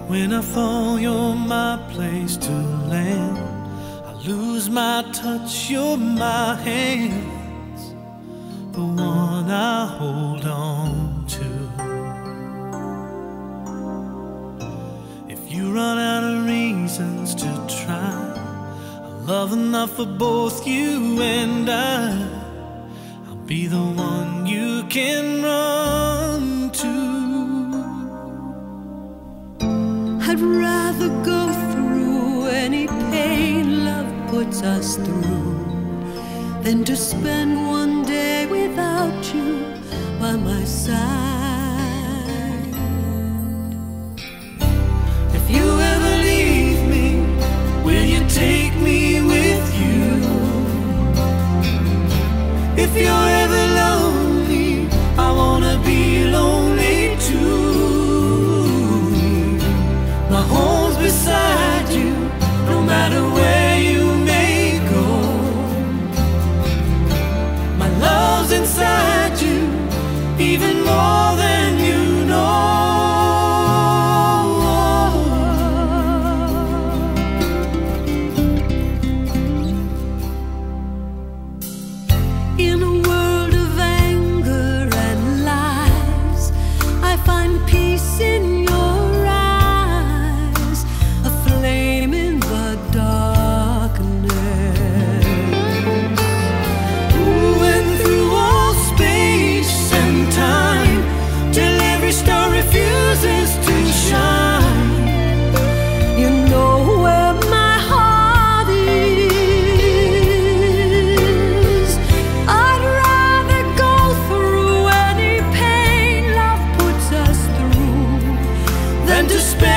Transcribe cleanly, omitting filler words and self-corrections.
When I fall, you're my place to land. I lose my touch, you're my hands, the one I hold on to. If you run out of reasons to try, love enough for both you and I'll be the one you can run to. I'd rather go through any pain love puts us through than to spend one day without you by my side. If you ever leave me, will you take me with you? If you're ever lonely, I wanna be lonely too. My home's beside you, no matter where you may go. My love's inside you, even more than you know. In a world of anger and lies, I find peace in your eyes, a flame in the darkness. Ooh, and through all space and time, till every star refuses to shine, You know where my heart is. I'd rather go through any pain love puts us through than to spend